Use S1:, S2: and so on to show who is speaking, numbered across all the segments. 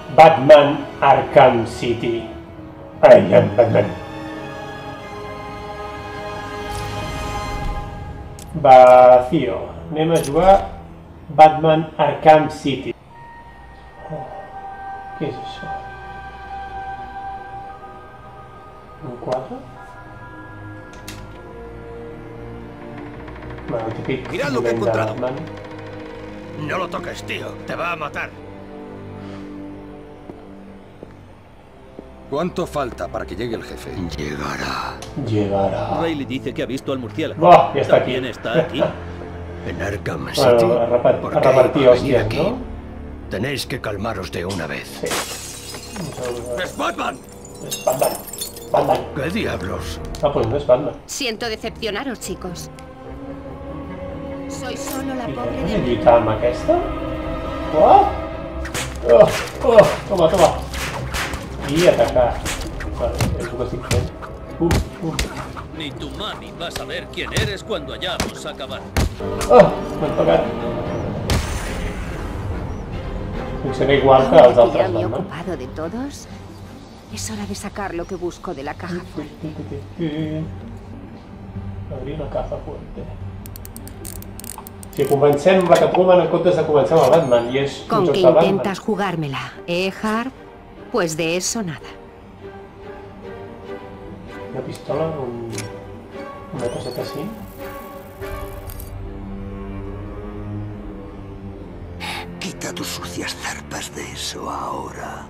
S1: Batman Arkham City. Ai, Batman. Vacío. Anem a jugar Batman Arkham City. Què és això? Un quadre? Bueno, típic
S2: Mirad lo que he
S1: moment de
S2: encontrado.
S1: Batman.
S2: No lo toques, tío. Te va a matar.
S3: ¿Cuánto falta para que llegue el jefe?
S1: Llegará.
S4: Riley dice que ha visto al murciélago.
S1: Buah, ya está aquí.
S4: ¿También está aquí?
S2: En Arkham City.
S1: Bueno, a repartir hostias, ¿no?
S2: Tenéis que calmaros de una vez.
S1: Sí.
S2: ¡Es Batman!
S1: Es Batman. Batman.
S2: ¿Qué diablos?
S1: Ah, pues no es Batman.
S5: Siento decepcionaros, chicos. Soy solo la
S1: I
S5: pobre
S1: hem de
S5: de...
S1: lluitar amb aquesta? What? Toma, toma. I atacar. Vale, és el que estic fent.
S4: Ni tu mami va a saber quién eres cuando hayamos acabado.
S1: M'han tocat. Funciona igual que els
S5: Ahora que ya
S1: altres
S5: me he
S1: Batman.
S5: ocupado de todos, es hora de sacar lo que busco de la caja fuerte.
S1: Abrir la caja fuerte. Si comencem la Catwoman en comptes de comencem el Batman i és un
S5: Con
S1: joc
S5: que
S1: de Batman.
S5: intentas jugármela, Harp? Pues de eso nada.
S1: Una pistola, una coseta así.
S2: Quita tus sucias zarpas de eso ahora.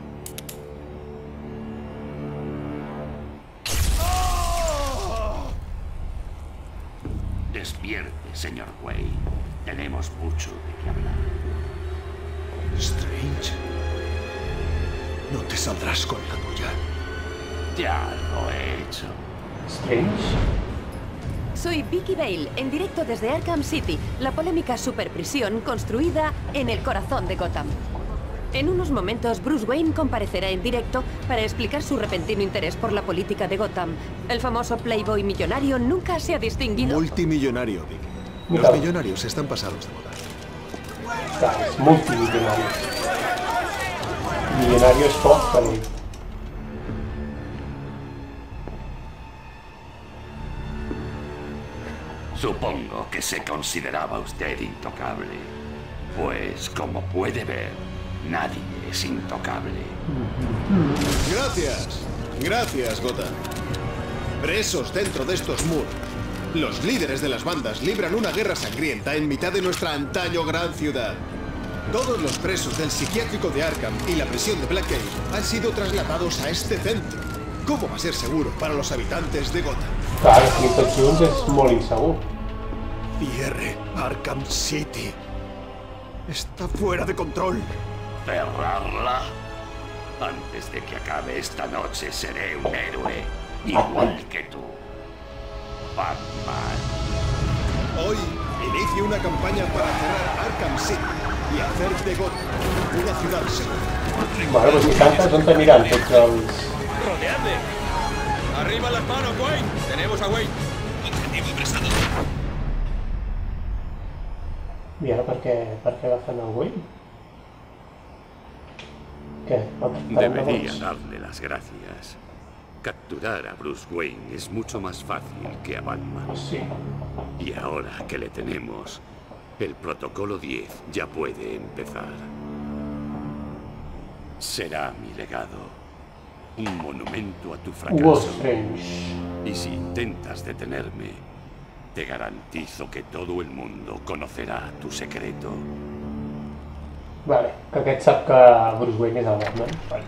S6: Despierte, señor Wayne. Tenemos mucho de qué hablar.
S2: Strange. No te saldrás con la tuya.
S6: Ya lo he hecho.
S1: Strange.
S7: Soy Vicky Vale, en directo desde Arkham City, la polémica superprisión construida en el corazón de Gotham. En unos momentos, Bruce Wayne comparecerá en directo para explicar su repentino interés por la política de Gotham. El famoso playboy millonario nunca se ha distinguido...
S8: Multimillonario, Vic. Los
S1: Claro.
S8: millonarios están pasados de moda.
S1: Clar, és multimilionari. Milionari és poc, per ell.
S6: Supongo que se consideraba usted intocable. Pues, como puede ver, nadie es intocable.
S8: Gracias. Gracias, Gotham. Presos dentro de estos muros. Los líderes de las bandas libran una guerra sangrienta en mitad de nuestra antaño gran ciudad. Todos los presos del psiquiátrico de Arkham y la prisión de Blackgate han sido trasladados a este centro. ¿Cómo va a ser seguro para los habitantes de Gotham?
S1: Clar, aquí tots junts és molt insegur.
S8: Cierre Arkham City. Está fuera de control.
S6: ¿Cerrarla? Antes de que acabe esta noche seré un héroe, igual que tú. Batman.
S8: Hoy inicio una campaña para cerrar Arkham City y hacer de Gotham una ciudad segura.
S1: Bueno, doncs si cantes, on t'aniran tots els...
S4: ¡Rodeadle! ¡Arriba las manos, Wayne! ¡Tenemos a Wayne!
S2: Objetivo apresado.
S1: I ara per què agafen el Wayne? Què?
S6: Debería darle las gracias. Capturar a Bruce Wayne es mucho más fácil que a Batman.
S1: Sí.
S6: Y ahora que le tenemos, el protocolo 10 ya puede empezar. Será mi legado. Un monumento a tu
S1: Hugo
S6: fracaso.
S1: Strange.
S6: Y si intentas detenerme, te garantizo que todo el mundo conocerá tu secreto.
S1: Vale, que aquest sap que Bruce Wayne és el Batman. Vale.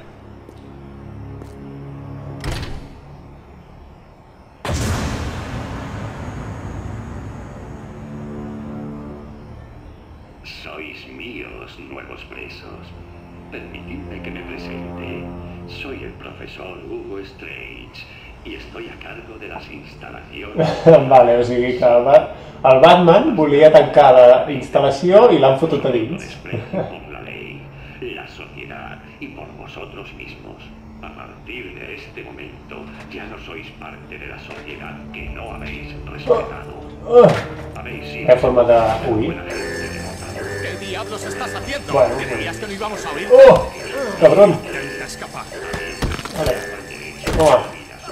S6: Sois míos, nuevos presos. Permitidme que me presente. Soy el profesor Hugo Strange y estoy a cargo de las instalaciones.
S1: Vale, o sigui que el Batman volia tancar la instal·lació i l'han fotut a dins.
S6: Por la ley, la sociedad y por vosotros mismos. A partir de este momento ya no sois parte de la sociedad que no habéis respetado. Habéis sido
S1: Hi ha forma de huir.
S6: buena gente de Gotham.
S4: ¿Qué diablos estás haciendo?
S1: Bueno.
S4: ¿Creías que no íbamos a oír?
S1: ¡Oh! ¡Cabrón!
S4: Intenta escapar.
S1: Vale. Toma.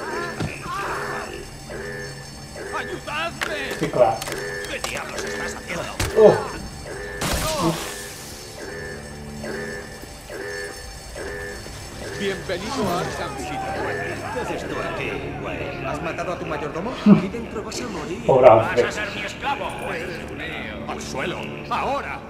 S4: ¡Ayudadme!
S1: Sí, clar.
S4: ¿Qué diablos estás haciendo? Bienvenido a Arkham City.
S3: ¿Qué haces tú aquí, güey? ¿Has matado a tu mayordomo? Aquí dentro vas a morir.
S1: Pobre Alfred.
S4: ¡Vas a ser mi esclavo! ¡Al suelo! ¡Ahora!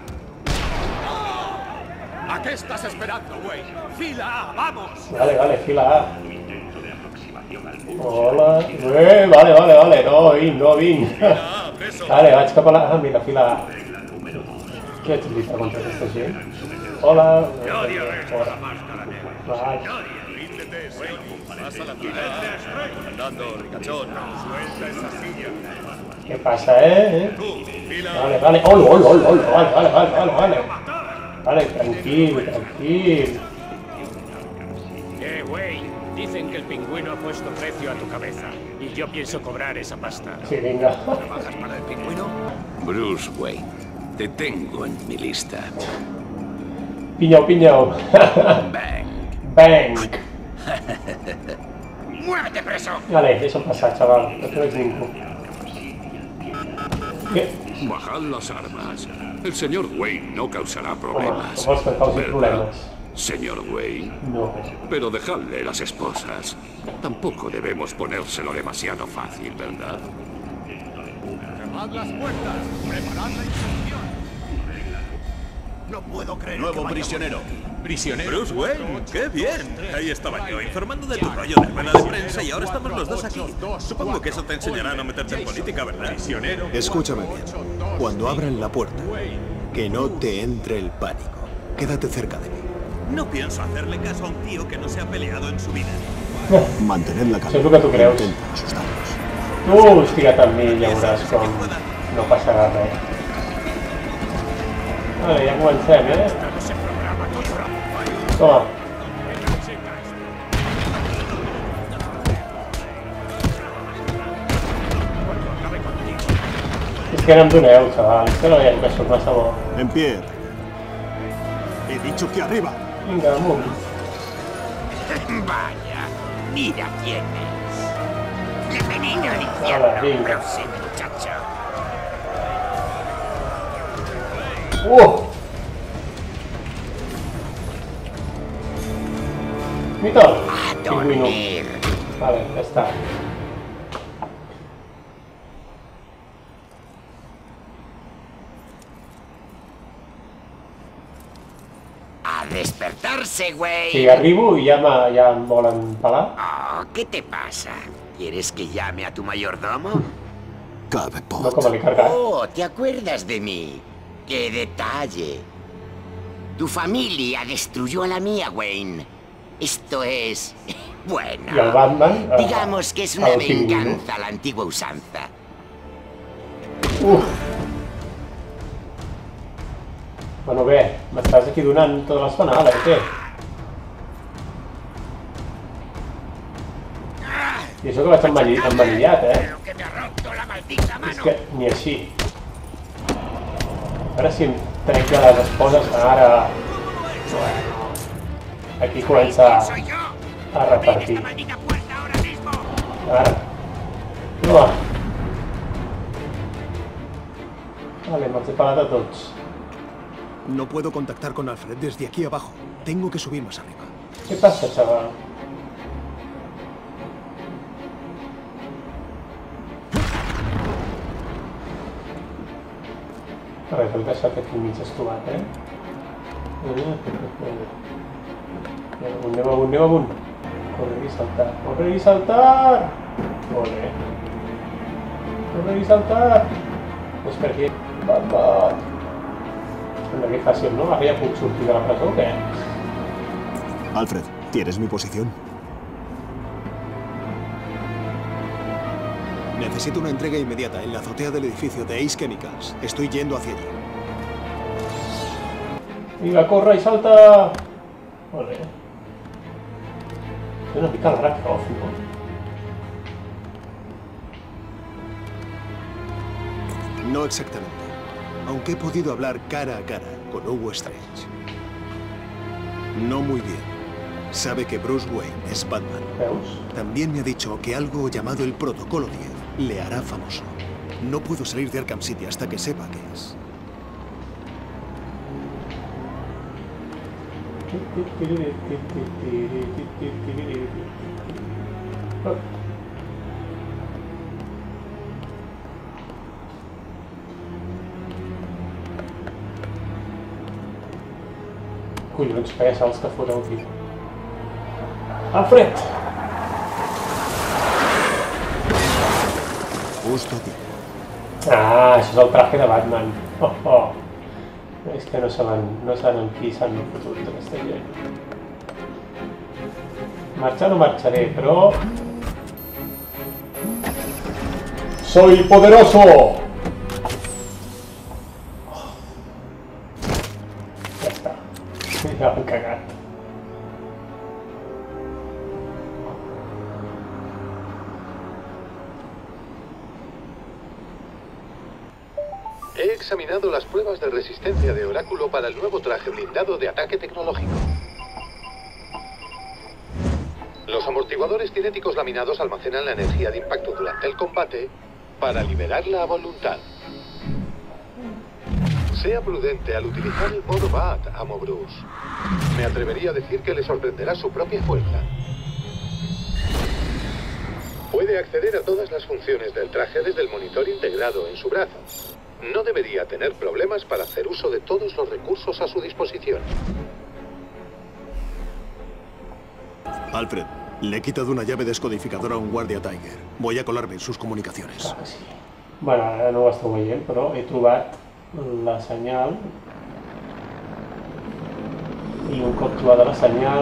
S4: ¿A qué estás esperando, güey? ¡Fila! ¡Vamos!
S1: Vale, fila A.
S6: Un intento de aproximación al mur.
S1: Hola. Vale. No vinc. Vale, vaig cap a la... Ah, mira, fila A. Què haig de lluitar contra aquesta gent? Hola. Fora. Vaig.
S4: ¡Pasa la fila! Andando, ricachón. Suelta esa silla.
S1: Què passa, eh?
S4: Tú, fila.
S1: Vale. Vale. Vale, tranquil.
S9: Güey, dicen que el pingüino ha puesto precio a tu cabeza. Y yo pienso cobrar esa pasta.
S1: Sí, vinga.
S3: ¿Trabajas para el pingüino?
S10: Bruce Wayne, te tengo en mi lista.
S1: Pinyau. Bang.
S10: ¡Muévete preso!
S1: Vale, deixa'm passar, xaval. No te veig ningú. Què?
S10: Bajad las armas. El señor Wayne no causará
S1: Home,
S10: problemas.
S1: vols que causi
S10: ¿Verdad,
S1: problemes?
S10: señor Wayne?
S1: No.
S10: Pero dejadle las esposas. Tampoco debemos ponérselo demasiado fácil, ¿verdad?
S4: ¡Cerrad las puertas! ¡Preparad la instrucción!
S3: No puedo creer.
S8: Nuevo prisionero.
S4: ¡Prisionero!
S11: Bruce Wayne, qué bien. Ahí estaba yo, informando de tu rollo de rueda de prensa y ahora estamos los dos aquí. Supongo que eso te enseñará a no meterte en política, ¿verdad?
S4: ¡Prisionero!
S8: Escúchame bien. Cuando abran la puerta, que no te entre el pánico. Quédate cerca de mí.
S11: No pienso hacerle caso a un tío que no se ha peleado en su vida.
S8: Mantened la calma.
S1: Això és el que tu creus.
S8: Intenta asustarlos.
S1: Tu estiga't amb mi i ja veuràs com no passarà res. Vale, ja comencem, eh? Toma. És que no em doneu, xaval. És que no veiem que sóc massa bo.
S8: En pie. He dicho que arriba.
S1: Vinga, amunt.
S10: Vaya, mira quién es. Bienvenido al
S1: Hola, vinga.
S10: Bruce, muchacho.
S1: Mira,
S10: A
S1: pingüino.
S10: dormir.
S1: Vale, ja està.
S10: A despertarse, güey.
S1: Si arribo i ja em volen pelar.
S10: Oh, ¿qué te pasa? ¿Quieres que llame a tu mayordomo?
S1: No, com li cargar.
S10: Oh, ¿te acuerdas de mí? ¡Qué detalle! Tu familia destruyó a la mía, Wayne. Esto es... bueno...
S1: I el Batman...
S10: digamos que es una
S1: el pingüino.
S10: venganza a la antigua usanza.
S1: Bueno, bé, m'estàs aquí donant tota l'estonada, o què? I això que vaig emmanillat, eh? És que ni així. Ara si em trec de les esposes, ara... Aquí comença a repartir. Ara. Toma. Vale, me'ls he pelat a tots.
S8: No puedo contactar con Alfred desde aquí abajo. Tengo que subir más arriba.
S1: Què passa, xaval? Vale, t'ho he deixat aquí mig estovat, eh? Anem amunt. Correr i saltar. Correr i saltar! Molt bé. Correr i saltar! És per aquí. Bat. Sembla que fàcil, no? Ara ja puc sortir de la presó o què?
S8: Alfred, ¿tienes mi posición? Necesito una entrega inmediata en la azotea del edificio de Ace Chemicals. Estoy yendo hacia allí.
S1: Vinga, corre i salta! Molt bé. Té una mica el rac off, no?
S8: No exactamente. aunque he podido hablar cara a cara con Hugo Strange. No muy bien. Sabe que Bruce Wayne es Batman. También me ha dicho que algo llamado el Protocolo 10 le hará famoso. No puedo salir de Arkham City hasta que sepa qué es.
S1: Collons, feia salts que fos el tio. Alfred!
S8: Justo aquí.
S1: Ah, això és el traje de Batman. Oh, oh. És que no saben qui s'han fotut aquesta gent. Marxar no marxaré, però... ¡Soy poderoso! Ja està. Ja m'han cagat.
S12: He examinado las pruebas de resistencia de Oráculo para el nuevo traje blindado de ataque tecnológico. Los amortiguadores cinéticos laminados almacenan la energía de impacto durante el combate para liberarla a voluntad. Sea prudente al utilizar el modo Bat, amo Bruce. Me atrevería a decir que le sorprenderá su propia fuerza. Puede acceder a todas las funciones del traje desde el monitor integrado en su brazo. No debería tener problemas para hacer uso de todos los recursos a su disposición.
S8: Alfred, le he quitado una llave descodificadora a un guardia Tiger. Voy a colarme en sus comunicaciones.
S1: Clar que sí. Bueno, ara no ho esteu veient, però he trobat la senyal i un cop trobada la senyal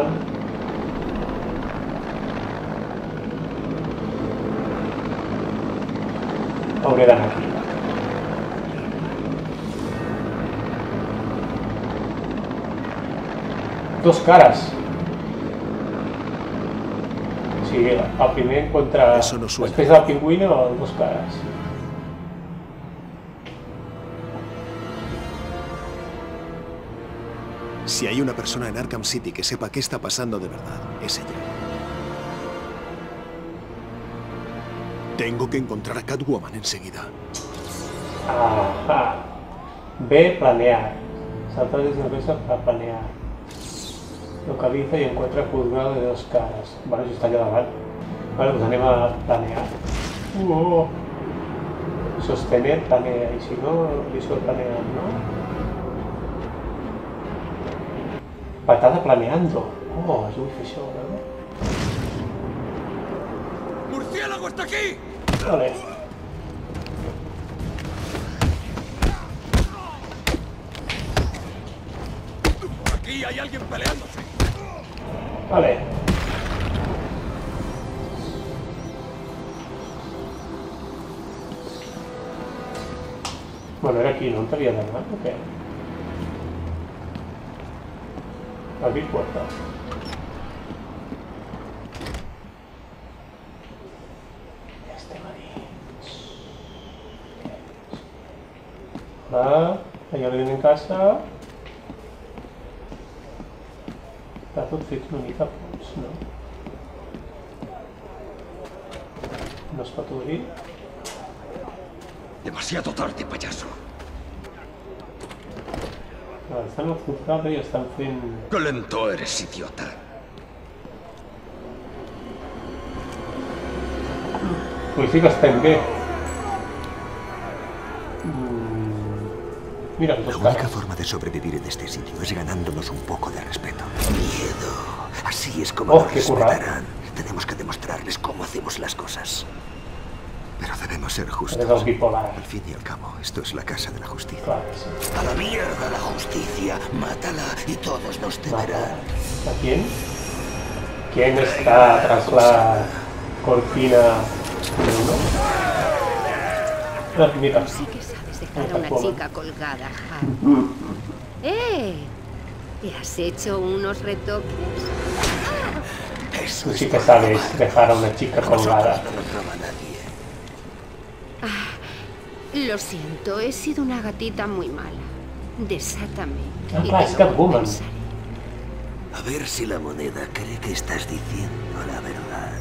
S1: hauré d'anar aquí. Dos caras. Sí, el primer encuentra...
S8: Eso no suena.
S1: Després del pingüino, dos caras.
S8: Si hay una persona en Arkham City que sepa qué está pasando de verdad, es ella. Tengo que encontrar a Catwoman enseguida.
S1: Ajá. B, planear. Saltar desde una mesa para planear. Localiza y encuentra juzgado de dos caras. Vale, eso está allà davant. Vale, pues anem a planear. Sostener, planea. Y si no, visual planear, ¿no? Patada planeando. Oh, yo vull fer això, no?
S4: ¡Murciélago está aquí!
S1: Vale.
S4: Aquí hay alguien peleándose.
S1: Vale. Bueno, era aquí, ¿no t'havia d'anar o què? Abrir puerta. Ja estem a dins. Hola, ¿hay alguien en casa? Està tot fet una mica a punts, no? No es pot obrir.
S3: Demasiado tarde, payaso.
S1: Estan al juzgado i estan fent...
S3: ¡Qué lento eres, idiota!
S1: Pues sí que estem bé. Mira,
S2: la única forma de sobrevivir en este sitio es ganándonos un poco de respeto. Miedo. Así es como nos respetarán. Tenemos que demostrarles cómo hacemos las cosas. Pero debemos ser justos. Al fin y al cabo, esto es la casa de la justicia.
S1: Claro, sí.
S2: A la mierda la justicia. Mátala y todos nos temerán.
S1: ¿A quién? ¿Quién está tras la cortina de uno? Ah, mira.
S5: Sí que sabes dejar a una chica colgada, Harry. ¿Te has hecho unos retoques?
S1: Tú sí que sabes dejar a una chica colgada.
S5: Lo siento, he sido una gatita muy mala. Desátame.
S1: Ah, clar, és Catwoman.
S2: A ver si la moneda cree que estás diciendo la verdad.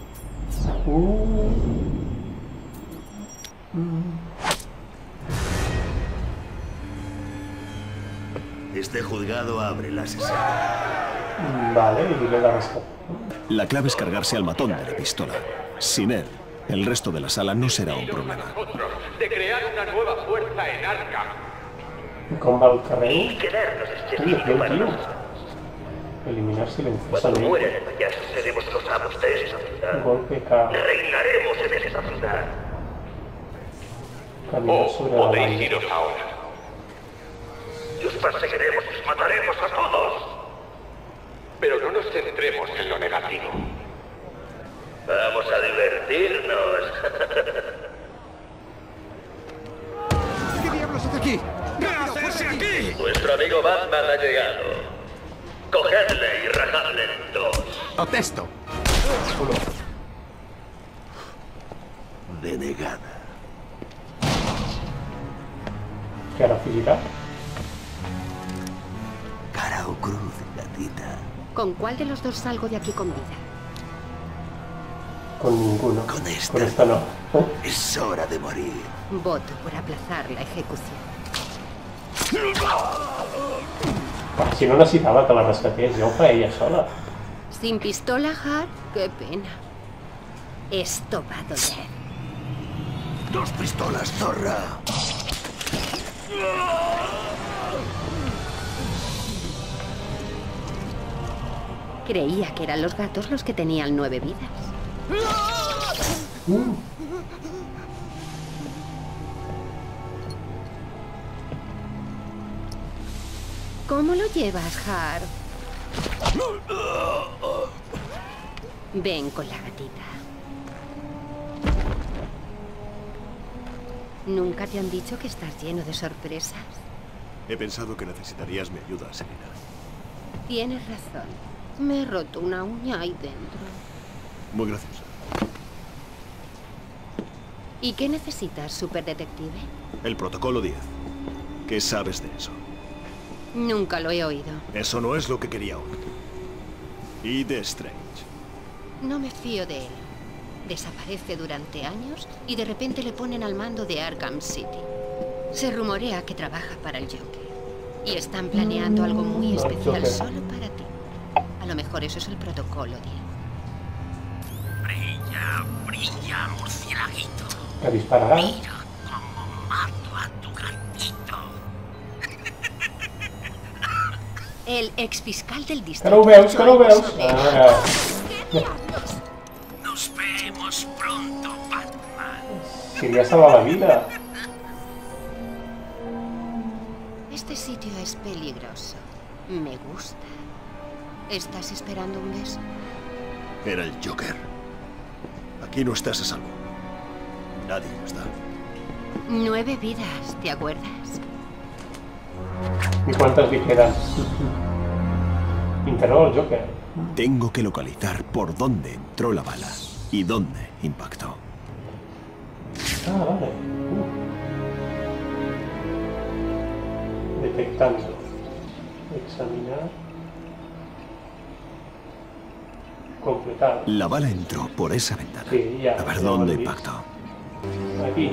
S2: Este juzgado abre la sesión.
S1: Vale, y dile la respuesta.
S8: La clave es cargarse al matón de la pistola. Sin él, el resto de la sala no será un problema.
S13: De crear una nueva fuerza en Arkham.
S1: Com va el carrer?
S14: Y quedarnos este sitio para nosotros.
S1: Eliminar
S14: Cuando
S1: silenciosamente.
S14: muera el payaso, seremos los amos de esa ciudad.
S1: Golpe K.
S14: Reinaremos en esa ciudad.
S1: Caminar sobre la
S13: Podéis
S1: valla.
S13: iros ahora.
S14: Y os perseguiremos y os mataremos a todos.
S13: Pero no nos centremos en lo negativo.
S14: Vamos a divertirnos.
S3: ¿Qué diablos hace aquí?
S13: ¿Qué hacerse aquí?
S14: Nuestro amigo Batman ha llegado. Cogedle y rajadle en dos.
S3: Protesto.
S2: Denegada.
S1: ¿Qué hará física?
S2: Cara o cruz, gatita.
S5: ¿Con cuál de los dos salgo de aquí con vida?
S1: Con ninguno.
S2: Con esta.
S1: Con esta no.
S2: Es hora de morir.
S5: Voto por aplazar la ejecución.
S1: Si no necessitava que la rescatés, ja ho fa ella sola.
S5: Sin pistola, Har, qué pena. Esto va a doler.
S2: Dos pistolas, zorra.
S5: Creía que eran los gatos los que tenían 9 vidas. ¿Cómo lo llevas, Har? Ven con la gatita. ¿Nunca te han dicho que estás lleno de sorpresas?
S8: He pensado que necesitarías mi ayuda, Selina.
S5: Tienes razón. Me he roto una uña ahí dentro.
S8: Muy graciosa.
S5: ¿Y qué necesitas, superdetective?
S8: El protocolo 10. ¿Qué sabes de eso?
S5: Nunca lo he oído.
S8: Eso no es lo que quería oír. Y de Strange.
S5: No me fío de él. Desaparece durante años y de repente le ponen al mando de Arkham City. Se rumorea que trabaja para el Joker. Y están planeando algo muy especial solo para ti. A lo mejor eso es el protocolo 10.
S10: Brilla, brilla, murcielaguito.
S1: ¿Te disparará?
S10: Mira cómo mato a tu gatito.
S5: El exfiscal del distrito.
S1: Que no ho veus, que no ho veus. Ara.
S10: Nos vemos pronto, Batman.
S1: Si li ha salvat la vida.
S5: Este sitio es peligroso. Me gusta. ¿Estás esperando un beso?
S8: Era el Joker. Aquí no estás a salvo. Nadie lo está.
S5: 9 vidas, ¿te acuerdas?
S1: ¿Y cuántas li quedan? Interroga al Joker.
S8: Tengo que localizar por dónde entró la bala y dónde impactó.
S1: Ah, vale. Detectando. Examinar. Completar.
S8: La bala entró por esa ventana.
S1: Sí, ya.
S8: A ver
S1: ya
S8: dónde
S1: lo he
S8: impactó.
S1: Aquí.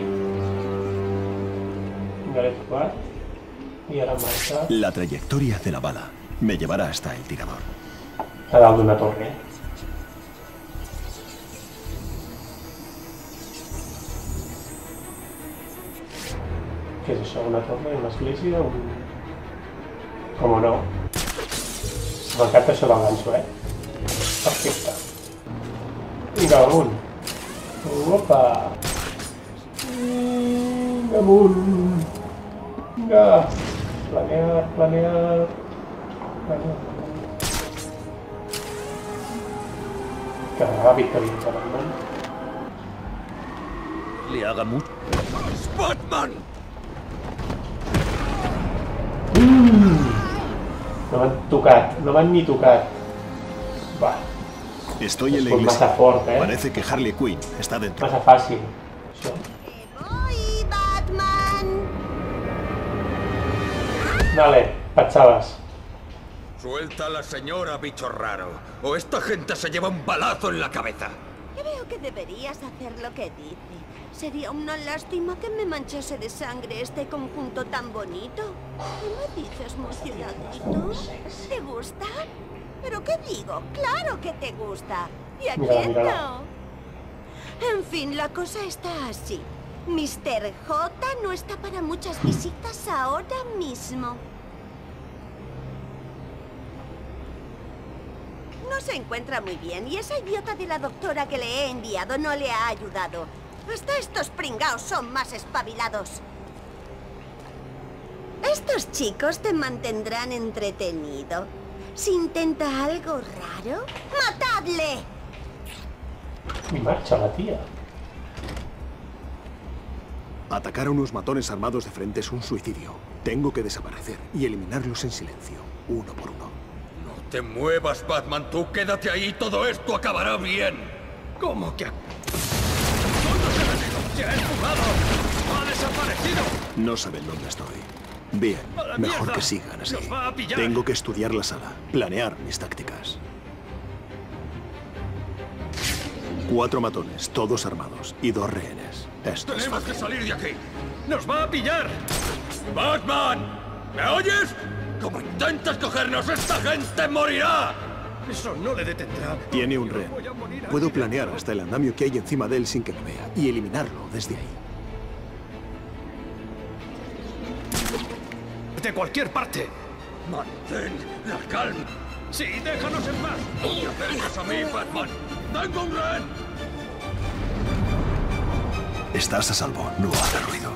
S1: Galet 4. I ara marca
S8: La trayectoria de la bala me llevará hasta el tirador.
S1: a dalt d'una torre. Què és això? Una torre? Una església? Com no? M'encanta això del ganxo, Perfecte. Vinga, amunt. Opa! Vinga, amunt. Vinga. Planear, planear. Planear. Que ràpid que vinc, Batman.
S3: Le haga mucho.
S11: ¡Batman!
S1: No m'han tocat, no m'han ni tocat. Va.
S8: Estoy en la
S1: Pues
S8: iglesia.
S1: massa fort,
S8: Parece que Harley Quinn está dentro.
S1: Massa fàcil. Això.
S5: ¡Voy, Batman!
S1: Dale, pachavas.
S3: Suelta a la señora, bicho raro, o esta gente se lleva un balazo en la cabeza.
S15: Creo que deberías hacer lo que dice. Sería una lástima que me manchase de sangre este conjunto tan bonito. ¿Qué me dices, murcielaguito? ¿Te gusta? ¿Pero qué digo? ¡Claro que te gusta! ¿Y a quién no? En fin, la cosa está así. Mr. J no está para muchas visitas ahora mismo. No se encuentra muy bien y esa idiota de la doctora que le he enviado no le ha ayudado. Hasta estos pringaos son más espabilados. Estos chicos te mantendrán entretenido. Si intenta algo raro, ¡matadle!
S1: Y marcha la tía.
S8: Atacar a unos matones armados de frente es un suicidio. Tengo que desaparecer y eliminarlos en silencio, uno por uno.
S3: No te muevas, Batman. Tú quédate ahí. Todo esto acabará bien. ¿Cómo que? ¿Dónde se ha metido? ¡Se ha esfumado! ¡Ha desaparecido!
S8: No saben dónde estoy. Bien, mejor que sigan así. Tengo que estudiar la sala, planear mis tácticas. 4 matones, todos armados, y 2 rehenes. Esto es
S3: ¡Tenemos
S8: fácil.
S3: que salir de aquí! ¡Nos va a pillar! ¡Batman! ¿Me oyes? ¡Como intentes cogernos, esta gente morirá! Eso no le detendrá.
S8: Tiene un rehén. Puedo planear hasta el andamio que hay encima de él sin que lo vea y eliminarlo desde ahí.
S3: De cualquier parte. Mantén la calma. Sí, déjanos en paz. No te acerques a mí, Batman. ¡Tengo un rehén!
S8: Estás a salvo, no hagas ruido.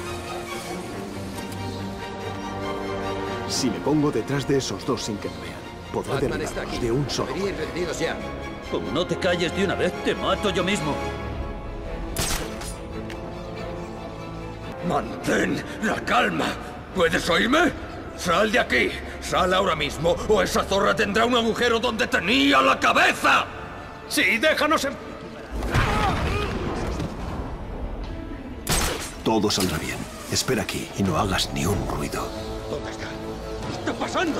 S8: Si me pongo detrás de esos 2 sin que me vean, podré
S16: Batman está
S8: derribarlos
S16: aquí.
S8: de un solo.
S16: Deberíais rendiros ya.
S17: Como no te calles de una vez, te mato yo mismo.
S3: Mantén la calma. ¿Puedes oírme? ¡Sal de aquí! ¡Sal ahora mismo! ¡O esa zorra tendrá un agujero donde tenía la cabeza! ¡Sí, déjanos en...
S8: Todo saldrá bien. Espera aquí y no hagas ni un ruido.
S3: ¿Dónde está? ¿Qué está pasando?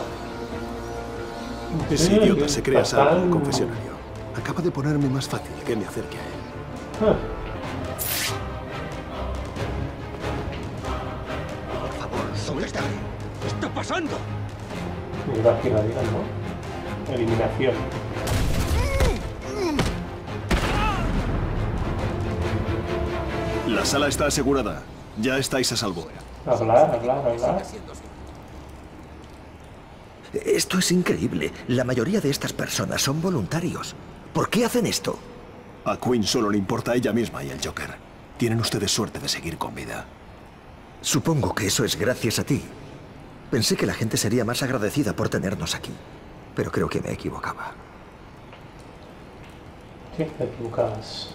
S8: Ese idiota se crea salvo en el confesionario. Acaba de ponerme más fácil que me acerque a él.
S3: Por favor, ¿dónde está? ¿Qué está pasando?
S1: Mira, que la digan, ¿no? Eliminación.
S8: La sala está asegurada. Ya estáis a salvo.
S1: Hablar.
S2: Esto es increíble. La mayoría de estas personas son voluntarios. ¿Por qué hacen esto?
S8: A Queen solo le importa a ella misma y al Joker. Tienen ustedes suerte de seguir con vida.
S2: Supongo que eso es gracias a ti. Pensé que la gente sería más agradecida por tenernos aquí. Pero creo que me equivocaba.
S1: Sí, te equivocabas.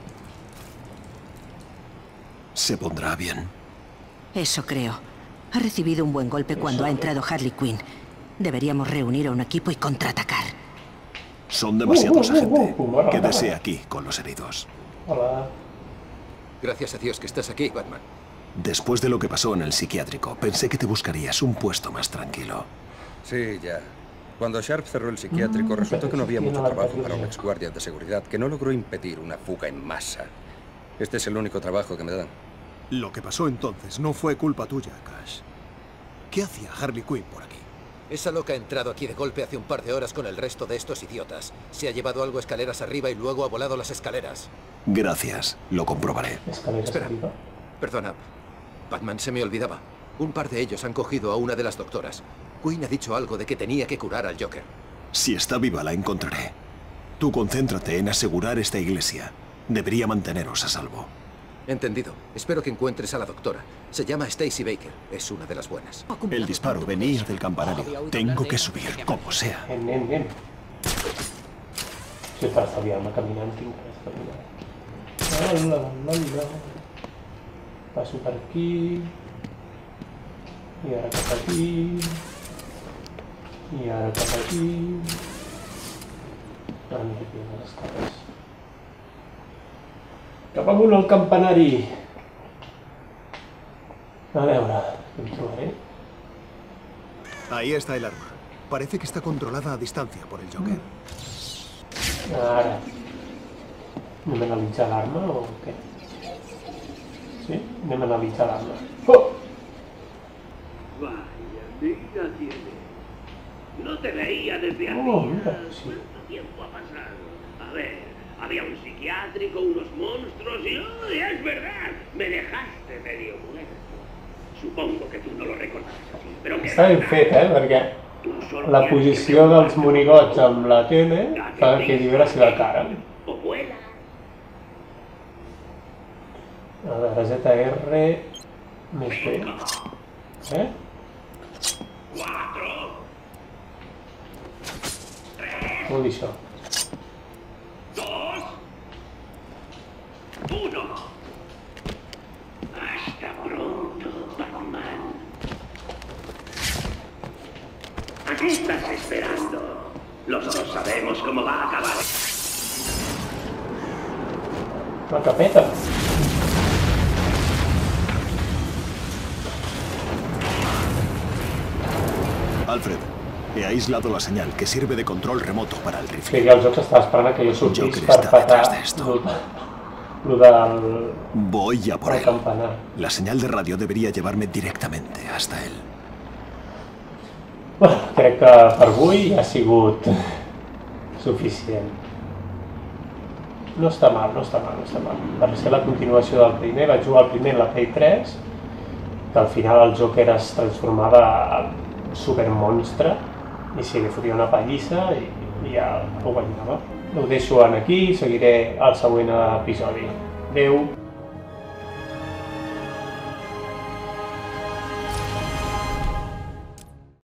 S8: Se pondrá bien.
S18: Eso creo. Ha recibido un buen golpe cuando ha entrado Harley Quinn. Deberíamos reunir a un equipo y contraatacar.
S8: Son demasiados agentes. Quédese aquí con los heridos.
S1: Hola.
S16: Gracias a Dios que estás aquí, Batman.
S8: Después de lo que pasó en el psiquiátrico, pensé que te buscarías un puesto más tranquilo.
S19: Sí, ya. Cuando Sharp cerró el psiquiátrico, resultó que no había mucho trabajo para un exguardia de seguridad que no logró impedir una fuga en masa. Este es el único trabajo que me dan.
S8: Lo que pasó entonces no fue culpa tuya, Cash. ¿Qué hacía Harley Quinn por aquí?
S16: Esa loca ha entrado aquí de golpe hace un par de horas con el resto de estos idiotas. Se ha llevado algo escaleras arriba y luego ha volado las escaleras.
S8: Gracias, lo comprobaré.
S16: Espera, perdona. Batman, se me olvidaba. Un par de ellos han cogido a una de las doctoras. Quinn ha dicho algo de que tenía que curar al Joker.
S8: Si está viva, la encontraré. Tú concéntrate en asegurar esta iglesia. Debería manteneros a salvo.
S16: Entendido. Espero que encuentres a la doctora. Se llama Stacy Baker. Es una de las buenas.
S8: El disparo venía del campanario. Tengo que subir, como sea.
S1: Bien. Se pasa bien, caminante. Paso por aquí. Y ahora pasa aquí. Y ahora pasa aquí. Ahora me pierdo las caras. Cap amunt al campanari. A veure, què em trobaré?
S8: Ahí está el arma. Parece que está controlada a distancia por el Joker.
S1: Ara. Anem a analitzar l'arma o què? Sí? Anem a analitzar l'arma. Oh!
S6: Vaya, mira tiene. No te veía desde hacía.
S1: Mira, sí.
S6: ¿Cuánto tiempo ha pasado? A ver, había un psiquiátrico, unos monstruos y... ¡Oh, es verdad! Me dejaste medio muerto. Supongo que tú no lo recordarás así, però...
S1: Està ben fet, perquè la posició dels monigots amb la tele fa que diu la seva cara. A veure, ZR més B. Eh? Vol dir això.
S6: 2, 1. Hasta pronto, Batman. ¿A qué estás esperando? Los dos sabemos cómo va a acabar.
S1: La capeta.
S8: Alfred, he aislado la señal que sirve de control remoto para el rifle.
S1: Sí, els jocs estava esperant que jo sortís per patar lo del...
S8: Voy a por él.
S1: campanar.
S8: La señal de radio debería llevarme directamente hasta él.
S1: Bueno, crec que per avui ha sigut suficient. No està mal, no està mal, no està mal. Per ser la continuació del primer, vaig jugar el primer en la Play 3, que al final el Joker es transformava en supermonstre, i sí, li fotia una pallissa i ja ho guanyava. Ho deixo aquí, seguiré al següent episodi. Adéu!